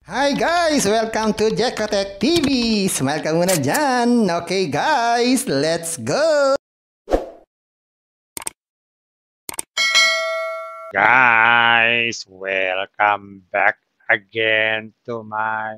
Hi guys! Welcome to Jekotech TV! Smile ka muna dyan! Okay guys, let's go! Guys, welcome back again to my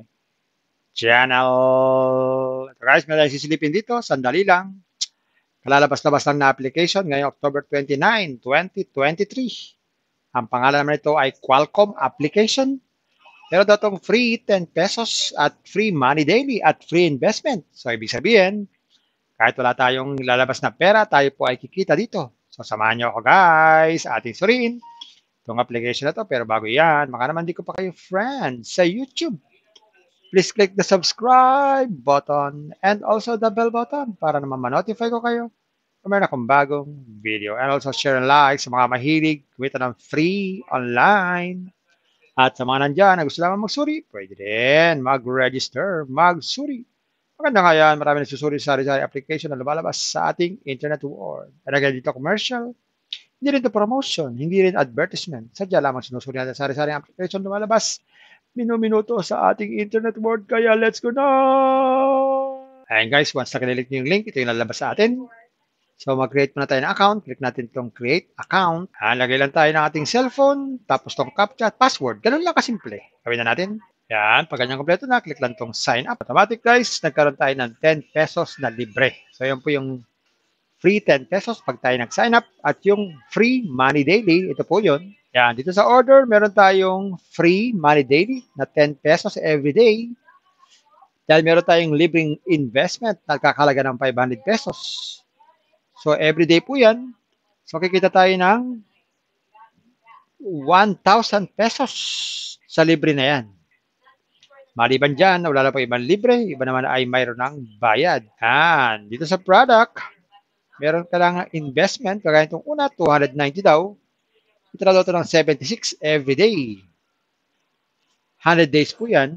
channel. Ito guys, may sisilipin dito, sandali lang. Kalalabas-labas lang na application ngayong October 29, 2023. Ang pangalan naman ito ay Qualcomm application. Pero daw itong free 10 pesos at free money daily at free investment. So, ibig sabihin, kahit wala tayong lalabas na pera, tayo po ay kikita dito. So, samahan nyo ako guys, ating suriin itong application na to. Pero bago yan, baka naman di ko pa kayo friends sa YouTube. Please click the subscribe button and also the bell button para naman ma-notify ko kayo kung meron akong bagong video. And also share and like sa mga mahilig kumita ng free online. At sa mga nandyan na gusto lamang magsuri, pwede din mag-register, magsuri. Maganda nga yan, marami nagsusuri sa sari-sari application na lumalabas sa ating internet world. And again, dito commercial, hindi rin ito promotion, hindi rin advertisement. Sadya lamang sinusuri natin sa sari-sari application lumalabas minuto sa ating internet world. Kaya let's go na! Ayan guys, once na kinilik niyo yung link, ito yung lalabas sa atin. So, mag-create muna tayo ng account. Click natin itong create account. Lagay lang tayo ng ating cellphone. Tapos itong captcha at password. Ganun lang kasimple. Gawin na natin. Yan. Pag ganyan kompleto na, click lang itong sign up. Automatic guys, nagkaroon tayo ng 10 pesos na libre. So, yun po yung free 10 pesos pag tayo nag-sign up. At yung free money daily, ito po yun. Yan. Dito sa order, meron tayong free money daily na 10 pesos every day. Dahil meron tayong libreng investment na kakalaga ng 500 pesos. So, everyday po yan. So, kikita tayo ng 1,000 pesos sa libre na yan. Maliban dyan, wala na po ibang libre. Iba naman ay mayroon ng bayad. Yan. Dito sa product, meron ka lang investment. Kagaya itong una, 290 daw. Itala ito ng 76 everyday. 100 days po yan.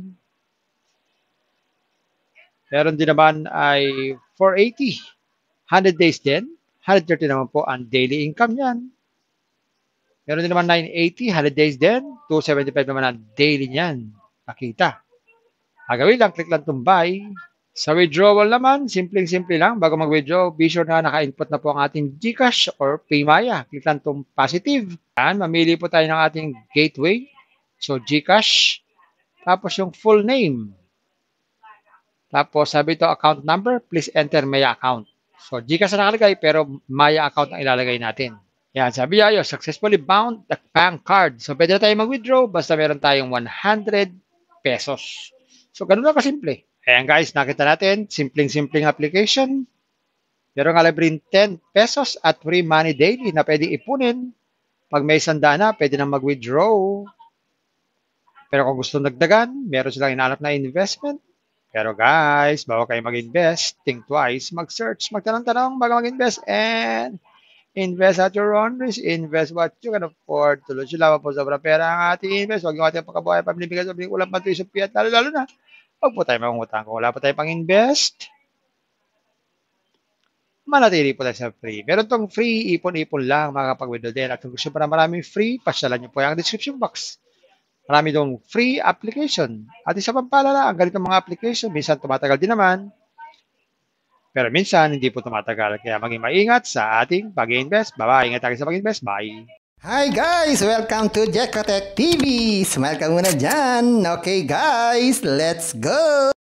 Meron din naman ay 480. 100 days din. 130 naman po ang daily income niyan. Meron din naman 980, 100 days din. 275 naman ang daily niyan. Nakita. Gagawin lang, click lang itong buy. Sa withdrawal naman, simpleng-simple lang. Bago mag-withdraw, be sure na naka-input na po ang ating GCash or Paymaya. Click lang itong positive. Yan, mamili po tayo ng ating gateway. So, GCash. Tapos yung full name. Tapos, sabi ito, account number, please enter Maya account. So, GCash na nakalagay, pero Maya account ang ilalagay natin. Yan, sabi niya, successfully bound the bank card. So, pwede na tayo mag-withdraw basta meron tayong 100 pesos. So, ganun lang kasimple. Ayan guys, nakita natin, simpleng-simpleng application. Meron nga libreng 10 pesos at free money daily na pwede ipunin. Pag may sanda na, pwede na mag-withdraw. Pero kung gusto nagdagan, meron silang inalap na investment. Pero guys, bago kayo mag-invest, think twice, mag-search, magtanong-tanong bago mag-invest, and invest at your own risk. Invest what you can afford. Tuloy sila po sobrang pera ang ating invest. Huwag yung ating pagkabuhay, pamilibigan, sobrang ulang patuloy piat, lalo na. Huwag po tayo mangutang. Kung wala po tayo pang-invest, manatili po tayo sa free. Meron tong free, ipon-ipon lang, makakapag-withdraw din. At kung gusto pa na maraming free, pasyalan nyo po yung description box. Marami dong free application. At isa pang paalala, ang ganitong mga application, minsan tumatagal din naman. Pero minsan, hindi po tumatagal. Kaya maging maingat sa ating pag-invest. Bye-bye. Ingat tayo sa pag-invest. Bye. Hi guys! Welcome to Jekotech TV! Smile ka muna dyan! Okay guys, let's go!